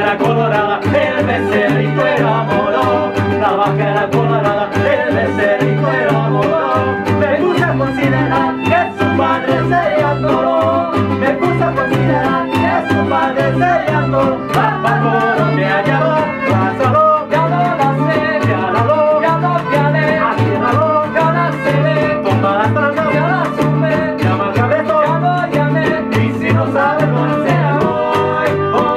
era colorada, el becerrito era moro. La vaca era colorada, el becerrito era moro. Me puse a considerar que su padre sería toro. Me puse a considerar que su padre sería toro. Papá toro me hallaba, pásalo, ya no la sé, piálalo, ya no piale, aciérralo, ya la sé, toma la tranca, ya la supe, llama al cabreto, ya lo llamé, y si no sabes lo enseña hoy,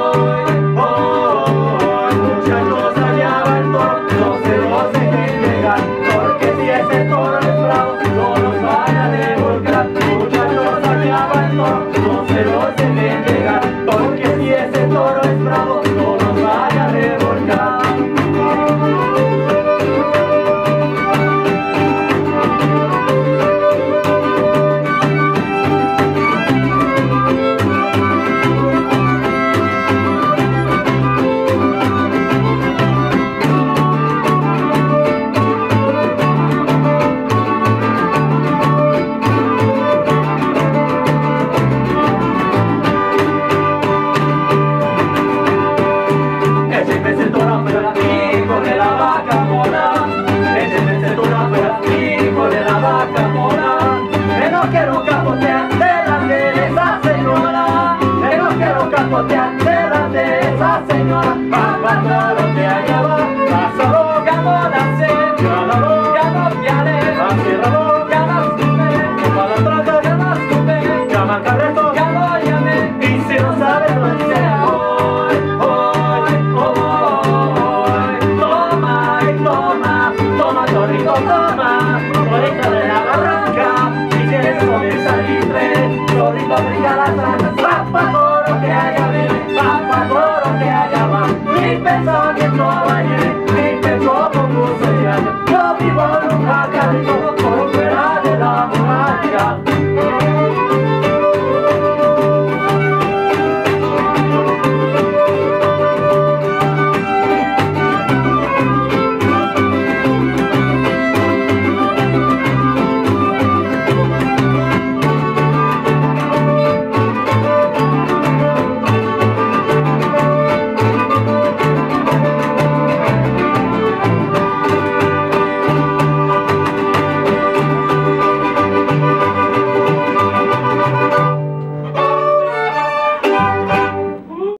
muchachos allá va el toro, no se los dejen llegar, porque si ese toro es bravo, no nos vaya a revolcar, muchachos allá va el toro, no se los dejen llegar, porque si ese toro es bravo, no nos vaya a revolcar. Delante de esa señora, papá toro te hallaba, pásalo, ya no la sé, piálalo, ya no piale, aciérralo, ya la supe, toma la tranca, ya la supe, llama al cabreto, ya lo llamé, y si no sabes lo enseña hoy, toma y toma, toma torito, toma, torito de la barranca, si quieres comer salitre, torito brinca la tranca, papá toro te hallaba, papá toro te hallaba, mi pensamiento